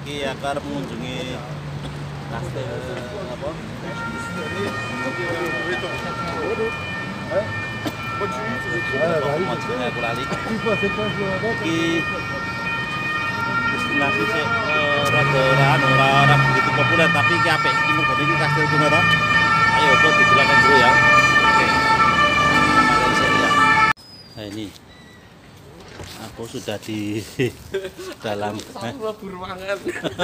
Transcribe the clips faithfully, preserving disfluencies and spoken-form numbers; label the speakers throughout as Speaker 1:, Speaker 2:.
Speaker 1: Iki akan mengunjungi kastil apa? Mengunjungi aku lali. Iki destinasi sih rada ora ora ora begitu populer tapi iki apik. Iki mergo iki kastil kuno to. Ayo kok dijelaskan dulu ya. Oke. Nah ini aku sudah di dalam
Speaker 2: Aku ruangan.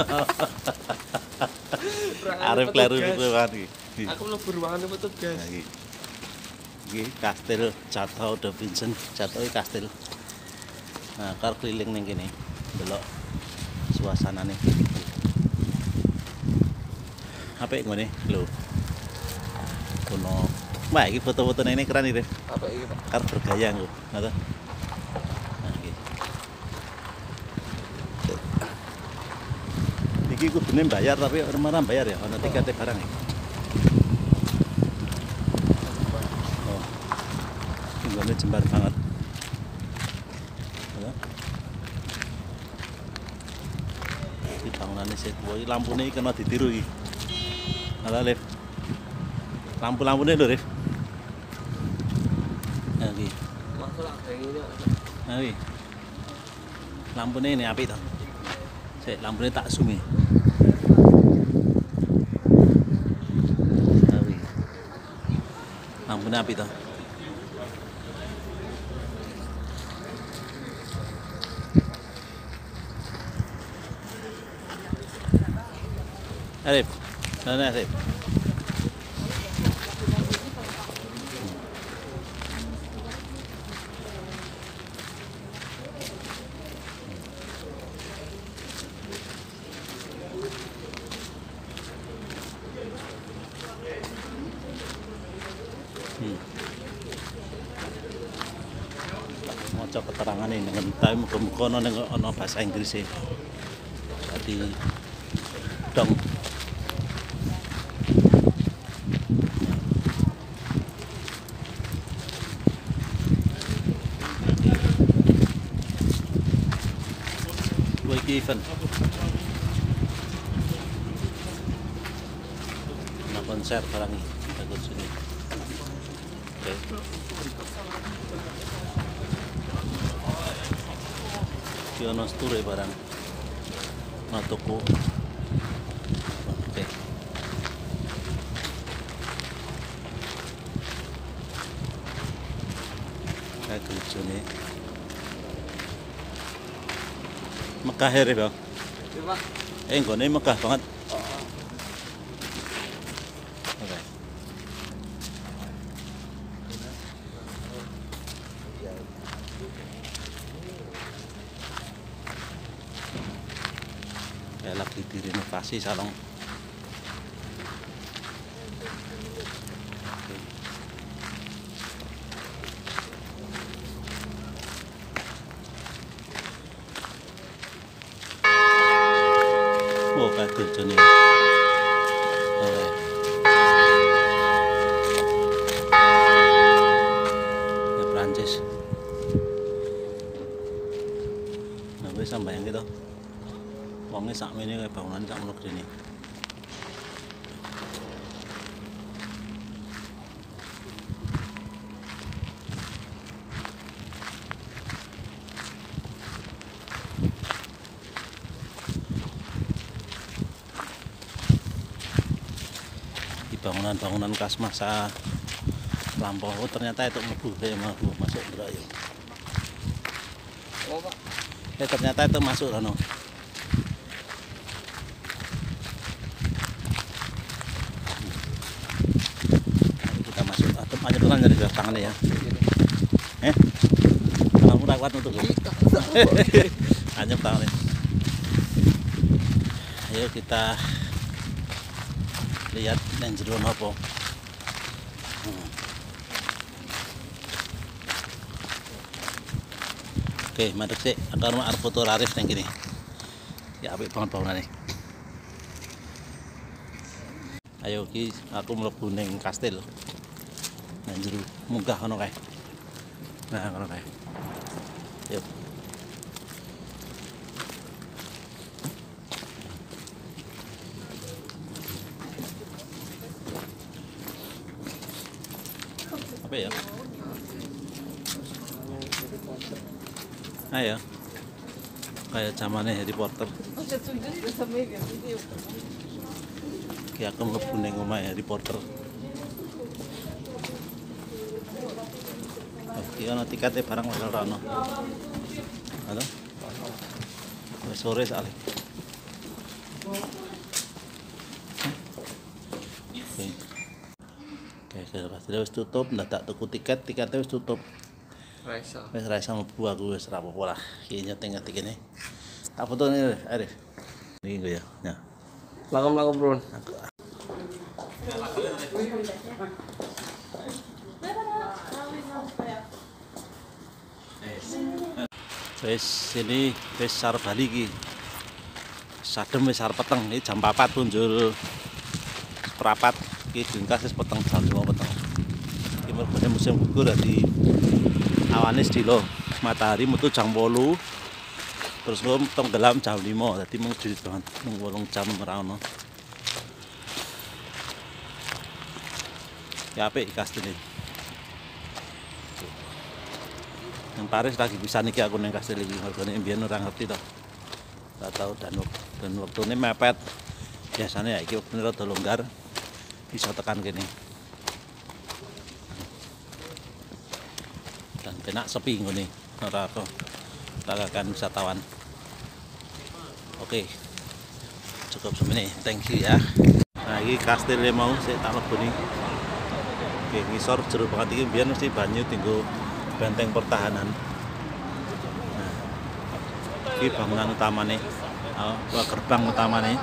Speaker 1: Arif kleru gitu kan iki.
Speaker 2: Aku mlebu ruangan petugas.
Speaker 1: Nah, iki. Iki kastil Chateau de Vincent, Chateau iki kastil. Nah, kar keliling ning kene. Delok suasanane. Apik ngene lho. Kono. Wah, iki foto-fotone ini keren iki.
Speaker 2: Apa iki, Pak?
Speaker 1: Kar bergaya lho. Ngono. Nah, iki. Iki kudune bayar tapi ora bayar ya, ana tiketnya barang ya. Oh. Ini jembar banget. Ya. Iki bangunane sik kuwi lampune iki kena ditiru iki. Ala Rif. Lampu-lampune lho, Rif. Nah, iki.
Speaker 2: Masuk lah kayak gini.
Speaker 1: Nah, iki. Lampune ini apik to. Sik lampune tak zoom e. Nah, iki. Lampune apik to. Arif, mana Arif? Hmm. Maca keterangan ini dengan tapi muga-muga ana ning ana bahasa Inggris e. Dadi dong. Iki event. Nah, konser barang ini kita sini. Oke. Kiono sture barang. Nah, toko. Oke. Kayak gitu nih. Mekah ya, Bang.
Speaker 2: Iya, Pak.
Speaker 1: Eh, nggone megah banget. Oke. Ya lagi direnovasi salon. Oh, kayak gitu nih. Oke. Ya Prancis. Nah, gue sampai yang gitu. Wongnya sakmene kayak bangunan sak muluk dene. Bangunan-bangunan khas masa lampau. Oh, ternyata itu mlebu kayak mlebu masuk berayu.
Speaker 2: Oh, Pak.
Speaker 1: Eh ternyata itu masuk Rono. Mari kita masuk. Atau aja pelan dari tangannya ya. Eh, kamu tak kuat untuk hanya tangannya. Ayo kita lihat yang jero nopo. Hmm. Oke, madek sih. Akan mau foto Arif yang gini. Ya, apik banget bangunannya. Ayo ki aku mlebu ning kastil. Nang jero munggah ngono kae. Nah, ngono kae. Yuk. Apa ya? Ayo. Kayak zamannya Harry Potter. Ki aku mlebu ning omahe Harry Potter. Iki ana tiketnya barang wis ora ono. Halo. Wis sore soalnya. Oke, oke, wis tutup, ndak tuku tiket, tiketnya wis tutup.
Speaker 2: Raisa.
Speaker 1: Wis ra iso mlebu aku wis ra apa-apa lah. Iki nyeting-nyeting kene. Tak foto ini, Arif. Ini gue ya. Ya.
Speaker 2: Lakum-lakum bro.
Speaker 1: Wis sini wis sarep Bali iki. Sadem wis arep peteng, iki jam papat punjul seprapat iki dingkas wis peteng jam lima peteng. Iki mergone musim gugur dadi awane sedilo. Matahari metu jam wolu. Terus lo tenggelam jam lima, dadi mung jujur banget mung wolung jam ora ono. Ya apik kastil iki. Yang Paris lagi bisa niki aku neng kastil iki, mergone mbiyen ora ngerti to. Ora tau dan dan wektune mepet. Biasanya ya iki wektune rada longgar. Bisa tekan kene. Dan kena sepi ngene. Ora apa. Tagakan wisatawan. Oke. Cukup semene. Thank you ya. Nah, iki kastilnya mau saya tak leboni. Oke, ngisor jero banget iki mbiyen mesti banyu tinggo benteng pertahanan. Nah, ini bangunan utamanya, oh, gerbang utamanya.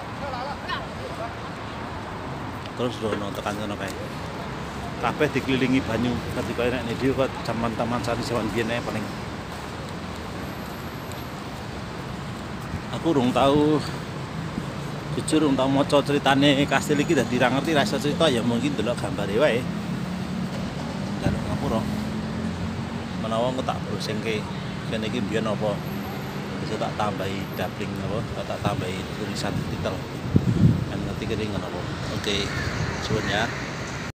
Speaker 1: Terus dono tekan kono kae. Kabeh dikelilingi banyu. Dadi kaya nek ndi kok jaman-jaman sani jaman biyen ae paling. Aku urung tahu jujur urung tahu maca ceritane kastil iki dadi ra ngerti ra iso cerita ya mungkin delok gambare wae. Dalem ngapura. Menawa aku tak browsingke kene iki mbiyen apa bisa tak tambahi doubling apa tak tambahi tulisan titel kan ngerti kene ngono apa. Oke suwun ya.